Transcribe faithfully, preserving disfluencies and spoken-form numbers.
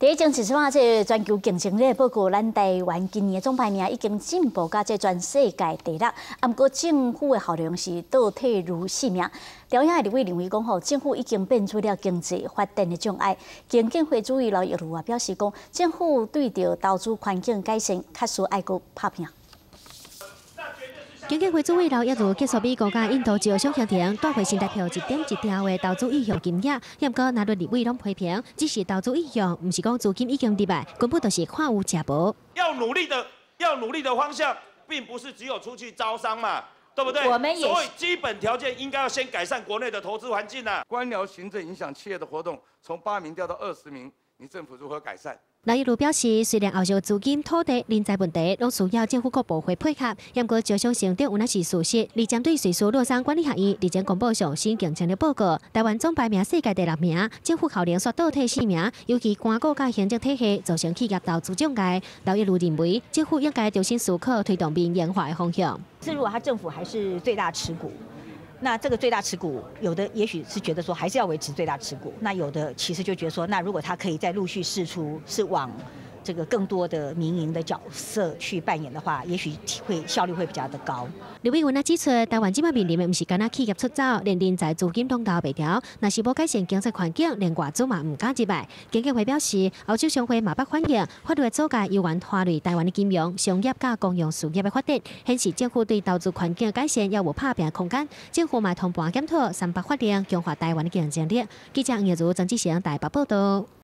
第一种是说，这全球竞争力报告，咱台湾今年的总排名已经进步到这全世界第六，啊，不过政府的效能是倒退如四名。调研的立委认为讲，吼，政府已经变出了经济发展的障碍。经济会主委刘益如也表示讲，政府对着投资环境改善，确实爱搁拍拼。 经济会主委刘益如结束美国甲印度招商协定，带回新台币一点一兆的投资意向金额，不过纳入立委拢批评，只是投资意向，唔是讲资金已经入来，根本就是看有吃无。 要努力的，要努力的方向，并不是只有出去招商嘛，对不对？ 我们也所以基本条件应该要先改善国内的投资环境啊。 官僚行政影响企业的活动，从八名掉到二十名，你政府如何改善？ 刘益如表示，虽然后续资金、土地、人才问题拢需要政府各部会配合，不过招商成长有那是事实。而针对瑞士洛桑管理学院日前公布上新竞争力报告，台湾总排名世界第六名，政府效能却倒退四名，尤其官股甲行政体系造成企业投资障碍。刘益如认为，政府应该重新思考推动民营化的方向。 是如果他政府还是最大持股。 那这个最大持股，有的也许是觉得说还是要维持最大持股，那有的其实就觉得说，那如果他可以再陆续释出，是往这个更多的民营的角色去扮演的话，也许会效率会比较的高。 刘委员也指出，台湾今麦面临的不是干那企业出走，连人才资金通道白条，若是无改善经济环境，连外资嘛唔敢入来。经济会表示，欧洲商会嘛不欢迎法律的阻碍，有关拖累台湾的金融、商业甲公用事业的发展，显示政府对投资环境的改善也有拍拼空间。政府嘛同步检讨三八法令，强化台湾的竞争力。记者杨如、曾志祥台北报道。